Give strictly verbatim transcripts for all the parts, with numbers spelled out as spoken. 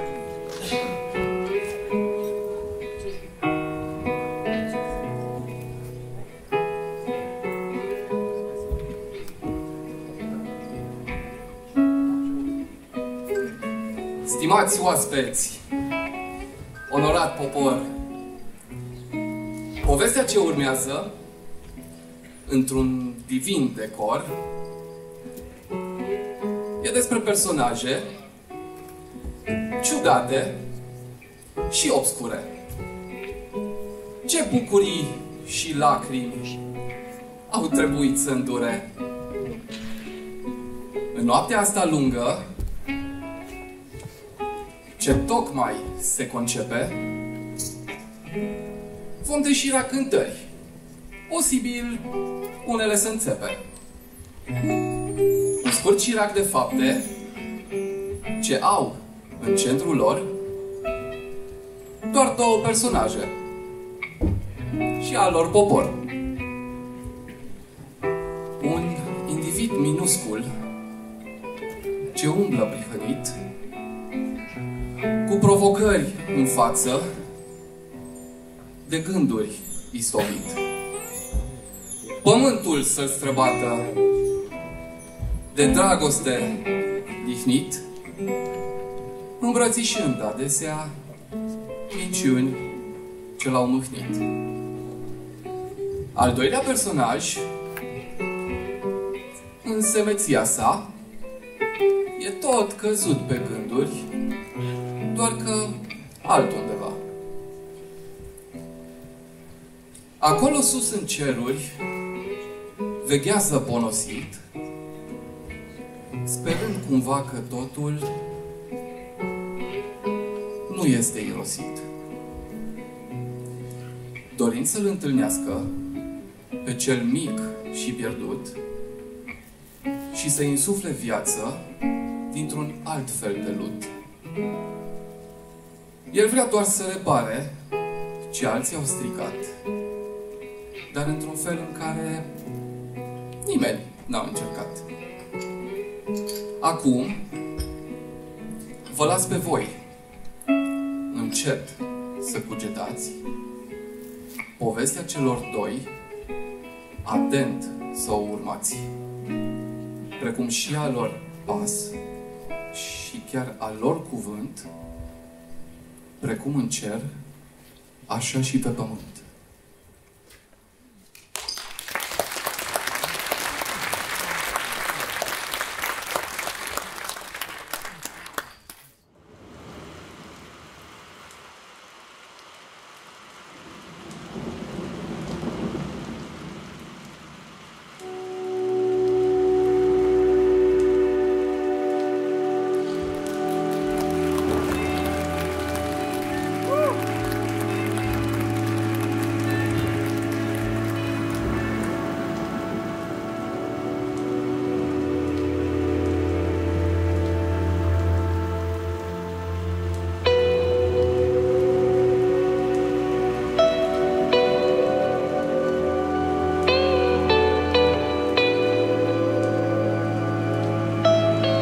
Stimați oaspeți, onorat popor, povestea ce urmează, într-un divin decor, e despre personaje ciudate și obscure. Ce bucurii și lacrimi au trebuit să îndure. În noaptea asta lungă, ce tocmai se concepe, vom deșira cântări, posibil unele să înțepe. Un scurt șirac de fapte ce au în centrul lor doar două personaje și al lor popor. Un individ minuscul ce umblă prihănit, cu provocări în față, de gânduri istovit. Pământul să-l străbată, de dragoste dihnit, îmbrățișând adesea minciuni ce l-au mâhnit. Al doilea personaj, în semeția sa, e tot căzut pe gânduri, doar că altundeva. Acolo sus în ceruri veghează ponosit, sperând cumva că totul nu este irosit. Dorind să-l întâlnească pe cel mic și pierdut și să-i insufle viață dintr-un alt fel de lut. El vrea doar să repare ce alții au stricat, dar într-un fel în care nimeni n-a încercat. Acum vă las pe voi încet să cugetați povestea celor doi, atent să o urmați, precum și a lor pas și chiar a lor cuvânt, precum în cer, așa și pe pământ.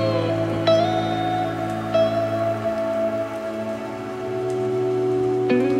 Thank you.